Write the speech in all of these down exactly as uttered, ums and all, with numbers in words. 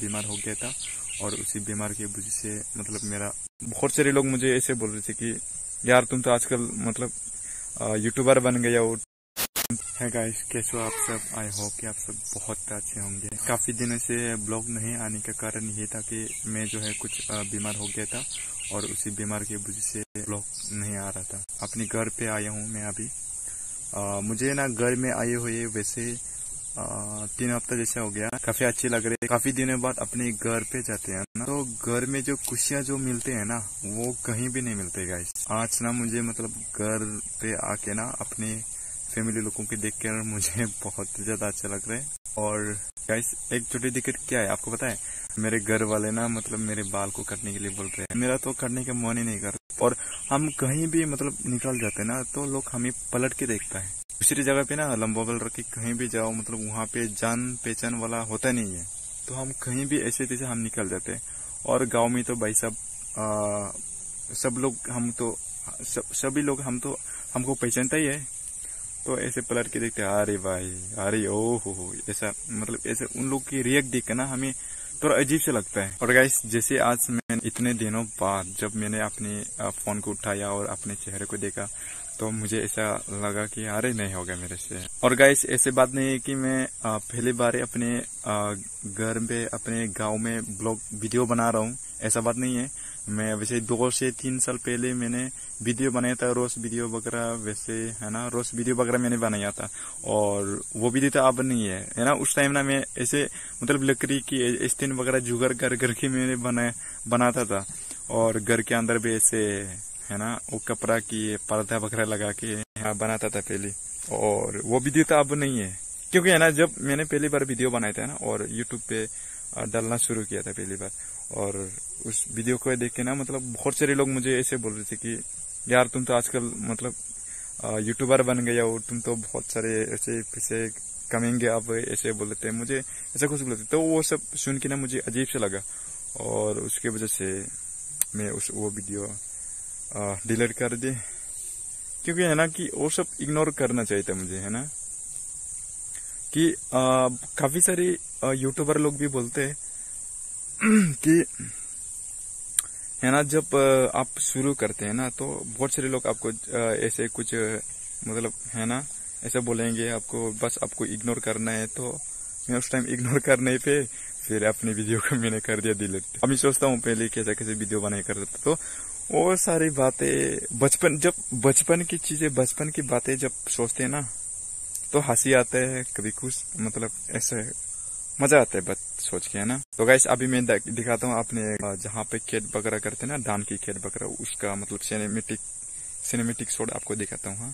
बीमार हो गया था और उसी बीमार की वजह से मतलब मेरा बहुत सारे लोग मुझे ऐसे बोल रहे थे कि यार तुम तो आजकल मतलब यूट्यूबर बन गए हो। है गाइस, कैसे हो आप सब? आई होप कि आप सब बहुत अच्छे होंगे। काफी दिनों से ब्लॉग नहीं आने का कारण ये था कि मैं जो है कुछ बीमार हो गया था और उसी बीमार की वजह से ब्लॉग नहीं आ रहा था। अपने घर पे आया हूँ मैं अभी। आ, मुझे ना घर में आए हुए वैसे आ, तीन हफ्ता जैसा हो गया। काफी अच्छी लग रही है। काफी दिनों बाद अपने घर पे जाते हैं ना, तो घर में जो खुशियाँ जो मिलते हैं ना वो कहीं भी नहीं मिलते गाइस। आज ना मुझे मतलब घर पे आके ना अपने फैमिली लोगों के देख कर मुझे बहुत ज्यादा अच्छा लग रहा है। और गाइस एक छोटी दिक्कत क्या है आपको पता है? मेरे घर वाले ना मतलब मेरे बाल को काटने के लिए बोल रहे हैं। मेरा तो काटने का मन ही नहीं करता। और हम कहीं भी मतलब निकल जाते हैं ना तो लोग हमें पलट के देखता है। दूसरी जगह पे ना लंबा बाल रख के कहीं भी जाओ मतलब वहाँ पे जान पहचान वाला होता नहीं है, तो हम कहीं भी ऐसे तैसे हम निकल जाते हैं। और गाँव में तो भाई सब सब लोग हम तो सब, सभी लोग हम तो हमको पहचानता ही है, तो ऐसे पलट के देखते अरे भाई अरे ओ हो हो ऐसा मतलब ऐसे उन लोग की रिएक्ट देख कर ना हमें थोड़ा अजीब से लगता है। और गाइस जैसे आज मैं इतने दिनों बाद जब मैंने अपने फोन को उठाया और अपने चेहरे को देखा तो मुझे ऐसा लगा कि अरे नहीं होगा मेरे से। और गाइस ऐसे बात नहीं है कि मैं पहली बार अपने घर में अपने गांव में ब्लॉग वीडियो बना रहा हूँ, ऐसा बात नहीं है। मैं वैसे दो से तीन साल पहले मैंने वीडियो बनाया था, रोज वीडियो वगैरह वैसे है ना, रोज वीडियो वगैरह मैंने बनाया था। और वो वीडियो तो अब नहीं है है ना। उस टाइम ना मैं ऐसे मतलब लकड़ी की स्टैंड वगैरह जुगाड़ कर करके मैंने बना बनाता था और घर के अंदर भी ऐसे है ना वो कपड़ा की पर्दा वगैरह लगा के बनाता था पहले। और वो वीडियो तो अब नहीं है क्योंकि है ना जब मैंने पहली बार वीडियो बनाया था ना और यूट्यूब पे डालना शुरू किया था पहली बार, और उस वीडियो को देख के ना मतलब बहुत सारे लोग मुझे ऐसे बोल रहे थे कि यार तुम तो आजकल मतलब यूट्यूबर बन गए हो, तुम तो बहुत सारे ऐसे पैसे कमेंगे अब, ऐसे बोलते हैं मुझे ऐसा कुछ बोलते। तो वो सब सुन के ना मुझे अजीब से लगा और उसके वजह से मैं उस वो वीडियो डिलीट कर दी। क्योंकि है ना कि वो सब इग्नोर करना चाहिए था मुझे, है ना कि आ, काफी सारे यूट्यूबर लोग भी बोलते हैं कि है ना जब आप शुरू करते हैं ना तो बहुत सारे लोग आपको ऐसे कुछ मतलब है ना ऐसे बोलेंगे आपको, बस आपको इग्नोर करना है। तो मैं उस टाइम इग्नोर करने पे फिर अपनी वीडियो को मैंने कर दिया डिलीट। अभी सोचता हूँ पहले कैसे कैसे वीडियो बनाया करता था, तो वो सारी बातें बचपन जब बचपन की चीजें बचपन की बातें जब सोचते हैं ना तो हंसी आता है, कभी कुछ मतलब ऐसे मजा आता है बस सोच के, है ना। तो गाइस अभी मैं दिखाता हूँ अपने जहाँ पे खेत वगैरह करते हैं ना, धान की खेत वगैरह, उसका मतलब सिनेमेटिक सिनेमेटिक शॉट आपको दिखाता हूँ।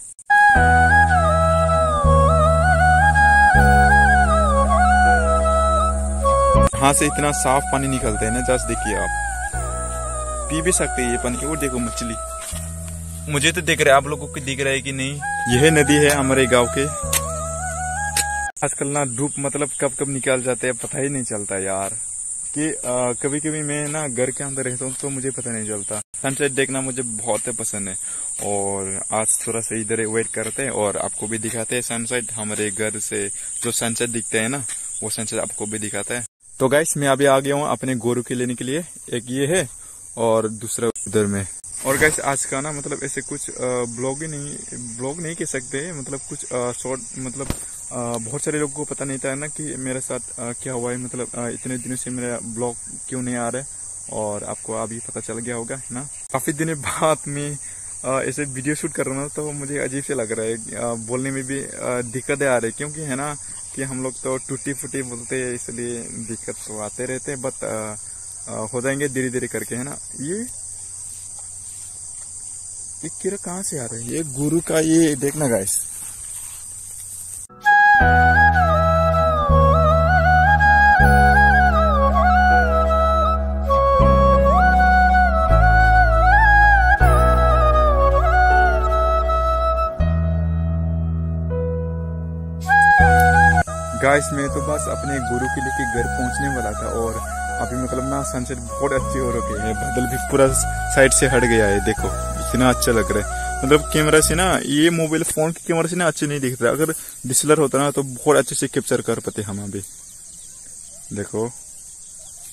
हाँ से इतना साफ पानी निकलता है ना, जस्ट देखिए आप पी भी सकते हैं ये पानी। वो देखो मछली, मुझे तो दिख रहा है, आप लोगों को दिख रहा है कि नहीं? यह नदी है हमारे गांव के। आजकल ना धूप मतलब कब कब निकल जाते हैं पता ही नहीं चलता यार। कि आ, कभी कभी मैं ना घर के अंदर रहता हूँ तो मुझे पता नहीं चलता। सनसेट देखना मुझे बहुत पसंद है और आज थोड़ा सा इधर वेट करते हैं और आपको भी दिखाते हैं सनसेट। हमारे घर से जो सनसेट दिखते हैं ना वो सनसेट आपको भी दिखाता है। तो गाइस मैं अभी आ गया हूँ अपने गोरू के लेने के लिए, एक ये है और दूसरा उधर में। और गाइस आज का ना मतलब ऐसे कुछ ब्लॉग ही नहीं ब्लॉग नहीं कह सकते, मतलब कुछ शॉर्ट मतलब आ, बहुत सारे लोगों को पता नहीं था ना कि मेरे साथ आ, क्या हुआ है, मतलब आ, इतने दिनों से मेरा ब्लॉग क्यों नहीं आ रहा है, और आपको अभी पता चल गया होगा है ना। काफी दिनों बाद में ऐसे वीडियो शूट कर रहा हूँ तो मुझे अजीब से लग रहा है, आ, बोलने में भी दिक्कतें आ रही है क्योंकि है ना कि हम लोग तो टूटी फूटी बोलते हैं, इसलिए दिक्कत तो आते रहते हैं, बट हो जाएंगे धीरे धीरे करके, है ना। ये ये कीड़ा कहाँ से आ रहा है? ये गुरु का, ये देखना गाइस। गाइस मैं तो बस अपने गुरु के लिए घर पहुंचने वाला था और अभी मतलब ना सनसेट बहुत अच्छे हो रखे हैं, बादल भी पूरा साइड से हट गया है, देखो इतना अच्छा लग रहा है। मतलब कैमरा से ना, ये मोबाइल फोन के कैमरा से ना अच्छे नहीं दिख रहा, अगर डिसलर होता ना तो बहुत अच्छे से कैप्चर कर पाते हम। अभी देखो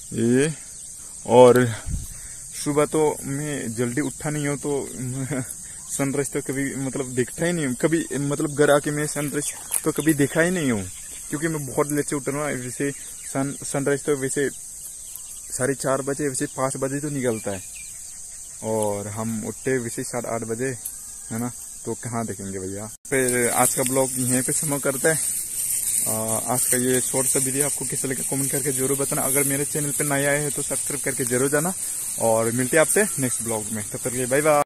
ये। और सुबह तो मैं जल्दी उठा नहीं हूँ तो सनराइज तो कभी मतलब देखता ही नहीं हूँ, कभी मतलब घर आके मैं सनराइज तो कभी देखा ही नहीं हूँ, क्योंकि मैं बहुत लेट से उठ रहा हूँ। वैसे सन सनराइज तो वैसे साढ़े चार बजे, वैसे पाँच बजे तो निकलता है, और हम उठते वैसे साढ़े आठ बजे, है ना, तो कहाँ देखेंगे भैया। फिर आज का ब्लॉग यहीं पे समाप्त करते हैं। आज का ये शॉर्ट सा वीडियो आपको कैसा लगा कमेंट करके जरूर बताना। अगर मेरे चैनल पे नए आए हैं तो सब्सक्राइब करके जरूर जाना, और मिलते हैं आपसे नेक्स्ट ब्लॉग में। तब तक के बाय बाय।